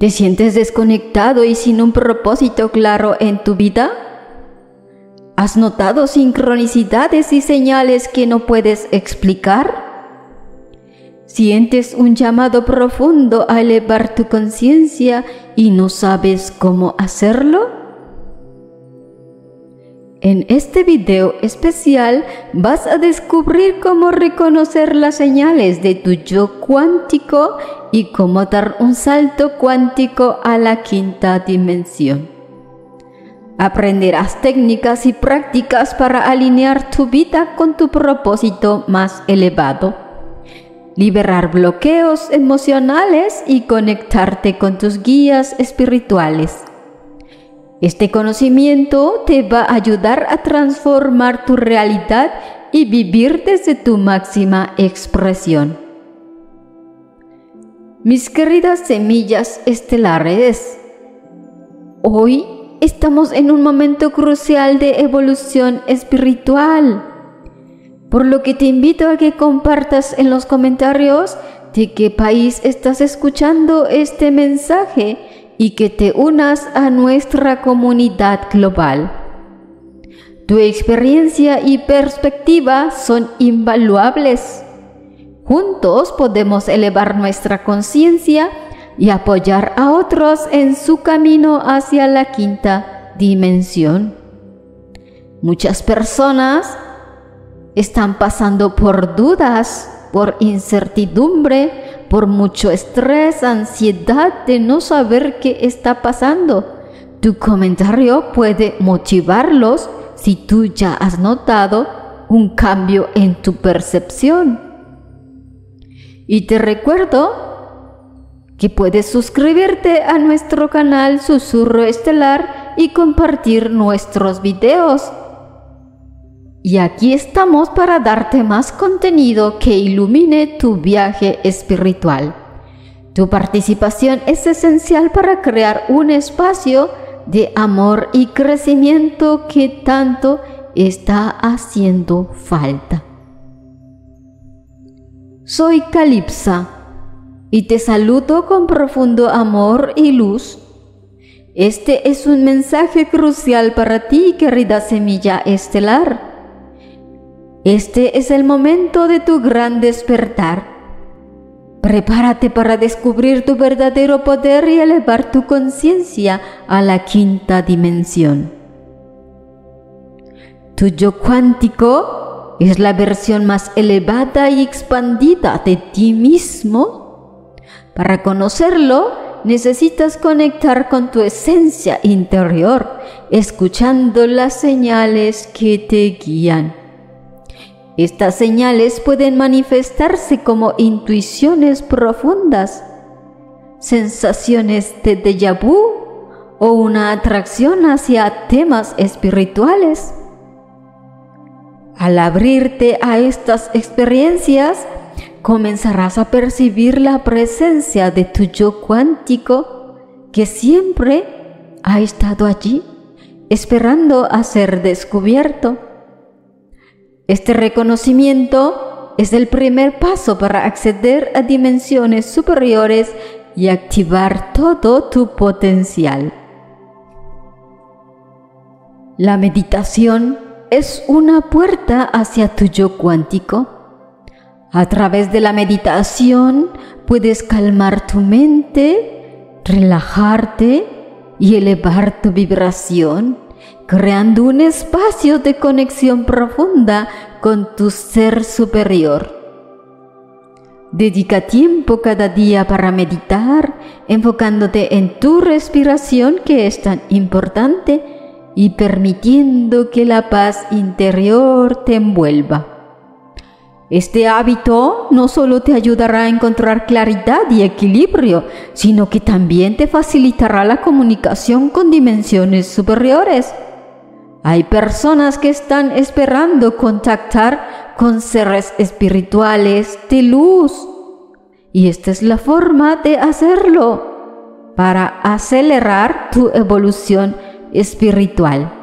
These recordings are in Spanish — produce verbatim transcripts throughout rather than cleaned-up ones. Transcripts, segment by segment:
¿Te sientes desconectado y sin un propósito claro en tu vida? ¿Has notado sincronicidades y señales que no puedes explicar? ¿Sientes un llamado profundo a elevar tu conciencia y no sabes cómo hacerlo? En este video especial vas a descubrir cómo reconocer las señales de tu yo cuántico y cómo dar un salto cuántico a la quinta dimensión. Aprenderás técnicas y prácticas para alinear tu vida con tu propósito más elevado, liberar bloqueos emocionales y conectarte con tus guías espirituales. Este conocimiento te va a ayudar a transformar tu realidad y vivir desde tu máxima expresión. Mis queridas semillas estelares, hoy estamos en un momento crucial de evolución espiritual, por lo que te invito a que compartas en los comentarios de qué país estás escuchando este mensaje y que te unas a nuestra comunidad global. Tu experiencia y perspectiva son invaluables. Juntos podemos elevar nuestra conciencia y apoyar a otros en su camino hacia la quinta dimensión. Muchas personas están pasando por dudas, por incertidumbre, por mucho estrés, ansiedad de no saber qué está pasando. Tu comentario puede motivarlos si tú ya has notado un cambio en tu percepción. Y te recuerdo que puedes suscribirte a nuestro canal Susurro Estelar y compartir nuestros videos. Y aquí estamos para darte más contenido que ilumine tu viaje espiritual. Tu participación es esencial para crear un espacio de amor y crecimiento que tanto está haciendo falta. Soy Calipsa y te saludo con profundo amor y luz. Este es un mensaje crucial para ti, querida semilla estelar. Este es el momento de tu gran despertar. Prepárate para descubrir tu verdadero poder y elevar tu conciencia a la quinta dimensión. Tu yo cuántico es la versión más elevada y expandida de ti mismo. Para conocerlo, necesitas conectar con tu esencia interior, escuchando las señales que te guían. Estas señales pueden manifestarse como intuiciones profundas, sensaciones de déjà vu o una atracción hacia temas espirituales. Al abrirte a estas experiencias, comenzarás a percibir la presencia de tu yo cuántico que siempre ha estado allí, esperando a ser descubierto. Este reconocimiento es el primer paso para acceder a dimensiones superiores y activar todo tu potencial. La meditación es una puerta hacia tu yo cuántico. A través de la meditación puedes calmar tu mente, relajarte y elevar tu vibración, creando un espacio de conexión profunda con tu ser superior. Dedica tiempo cada día para meditar, enfocándote en tu respiración, que es tan importante, y permitiendo que la paz interior te envuelva. Este hábito no solo te ayudará a encontrar claridad y equilibrio, sino que también te facilitará la comunicación con dimensiones superiores. Hay personas que están esperando contactar con seres espirituales de luz, y esta es la forma de hacerlo para acelerar tu evolución espiritual.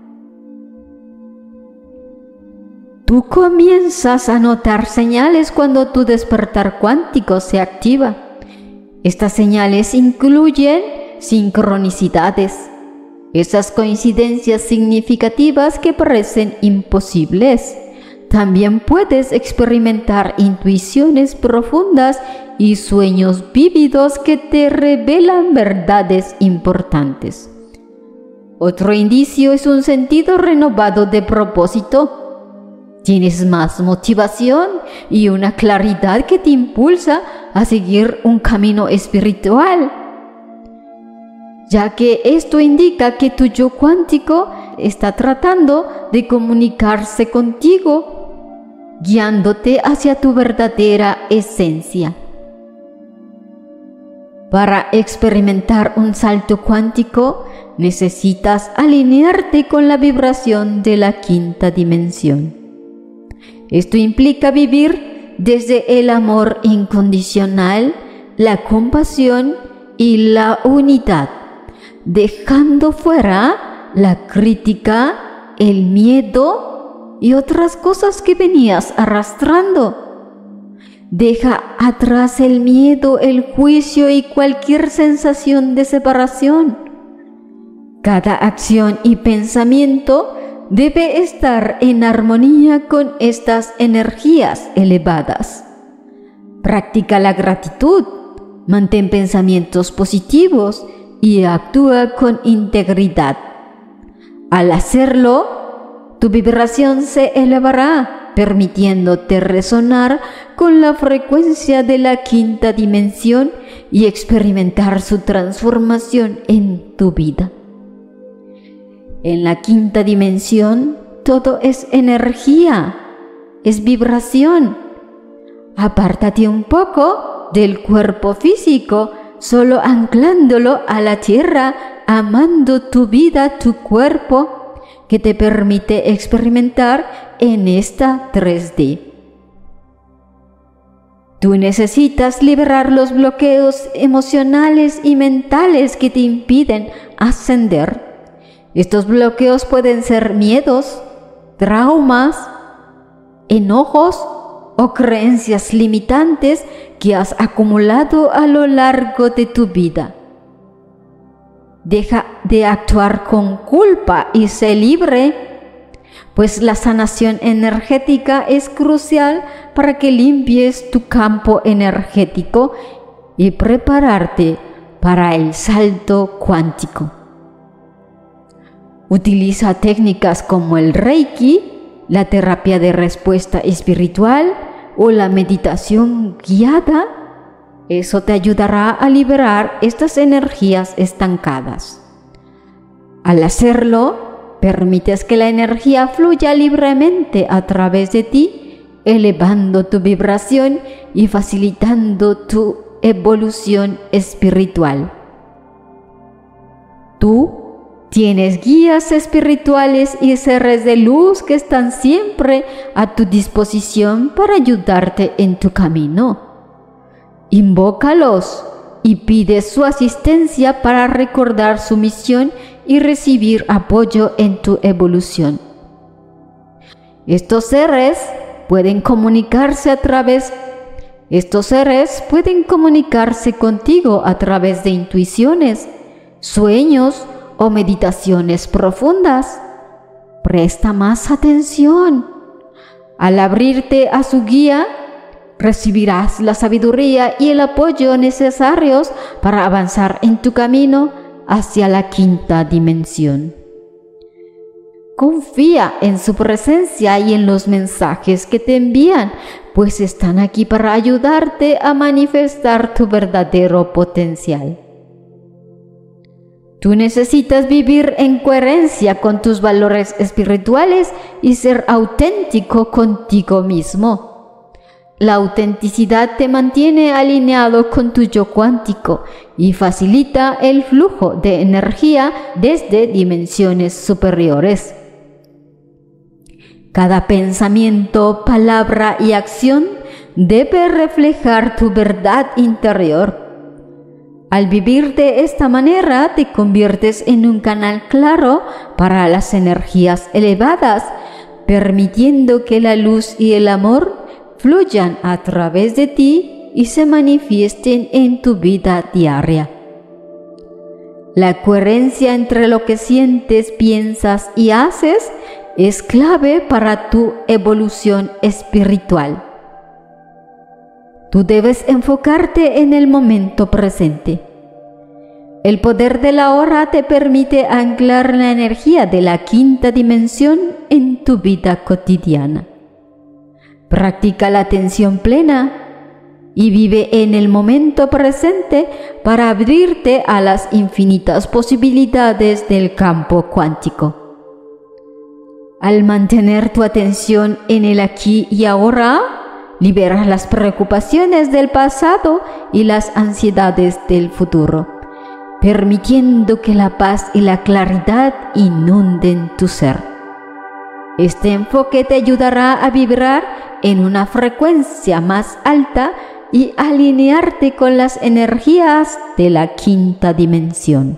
Tú comienzas a notar señales cuando tu despertar cuántico se activa. Estas señales incluyen sincronicidades, esas coincidencias significativas que parecen imposibles. También puedes experimentar intuiciones profundas y sueños vívidos que te revelan verdades importantes. Otro indicio es un sentido renovado de propósito. Tienes más motivación y una claridad que te impulsa a seguir un camino espiritual, ya que esto indica que tu yo cuántico está tratando de comunicarse contigo, guiándote hacia tu verdadera esencia. Para experimentar un salto cuántico, necesitas alinearte con la vibración de la quinta dimensión. Esto implica vivir desde el amor incondicional, la compasión y la unidad, dejando fuera la crítica, el miedo y otras cosas que venías arrastrando. Deja atrás el miedo, el juicio y cualquier sensación de separación. Cada acción y pensamiento debe estar en armonía con estas energías elevadas. Practica la gratitud, mantén pensamientos positivos y actúa con integridad. Al hacerlo, tu vibración se elevará, permitiéndote resonar con la frecuencia de la quinta dimensión y experimentar su transformación en tu vida. En la quinta dimensión, todo es energía, es vibración. Apártate un poco del cuerpo físico, solo anclándolo a la tierra, amando tu vida, tu cuerpo, que te permite experimentar en esta tres D. Tú necesitas liberar los bloqueos emocionales y mentales que te impiden ascender. Estos bloqueos pueden ser miedos, traumas, enojos o creencias limitantes que has acumulado a lo largo de tu vida. Deja de actuar con culpa y sé libre, pues la sanación energética es crucial para que limpies tu campo energético y prepararte para el salto cuántico. Utiliza técnicas como el Reiki, la terapia de respuesta espiritual o la meditación guiada. Eso te ayudará a liberar estas energías estancadas. Al hacerlo, permites que la energía fluya libremente a través de ti, elevando tu vibración y facilitando tu evolución espiritual. Tú tienes guías espirituales y seres de luz que están siempre a tu disposición para ayudarte en tu camino. Invócalos y pide su asistencia para recordar su misión y recibir apoyo en tu evolución. Estos seres pueden comunicarse a través Estos seres pueden comunicarse contigo a través de intuiciones, sueños o meditaciones profundas. Presta más atención. Al abrirte a su guía, recibirás la sabiduría y el apoyo necesarios para avanzar en tu camino hacia la quinta dimensión. Confía en su presencia y en los mensajes que te envían, pues están aquí para ayudarte a manifestar tu verdadero potencial. Tú necesitas vivir en coherencia con tus valores espirituales y ser auténtico contigo mismo. La autenticidad te mantiene alineado con tu yo cuántico y facilita el flujo de energía desde dimensiones superiores. Cada pensamiento, palabra y acción debe reflejar tu verdad interior. Al vivir de esta manera, te conviertes en un canal claro para las energías elevadas, permitiendo que la luz y el amor fluyan a través de ti y se manifiesten en tu vida diaria. La coherencia entre lo que sientes, piensas y haces es clave para tu evolución espiritual. Tú debes enfocarte en el momento presente. El poder de la hora te permite anclar la energía de la quinta dimensión en tu vida cotidiana. Practica la atención plena y vive en el momento presente para abrirte a las infinitas posibilidades del campo cuántico. Al mantener tu atención en el aquí y ahora, liberas las preocupaciones del pasado y las ansiedades del futuro, permitiendo que la paz y la claridad inunden tu ser. Este enfoque te ayudará a vibrar en una frecuencia más alta y alinearte con las energías de la quinta dimensión.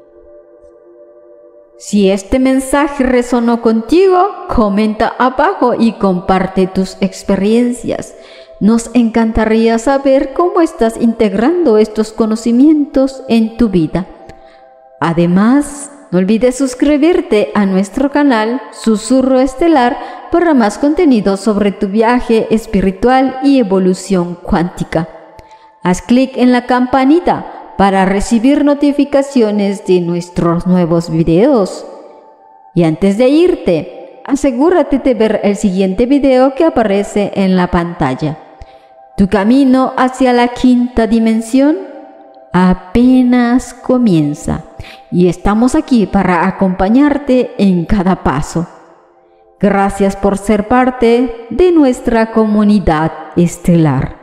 Si este mensaje resonó contigo, comenta abajo y comparte tus experiencias. Nos encantaría saber cómo estás integrando estos conocimientos en tu vida. Además, no olvides suscribirte a nuestro canal Susurro Estelar para más contenido sobre tu viaje espiritual y evolución cuántica. Haz clic en la campanita para recibir notificaciones de nuestros nuevos videos. Y antes de irte, asegúrate de ver el siguiente video que aparece en la pantalla. Tu camino hacia la quinta dimensión apenas comienza y estamos aquí para acompañarte en cada paso. Gracias por ser parte de nuestra comunidad estelar.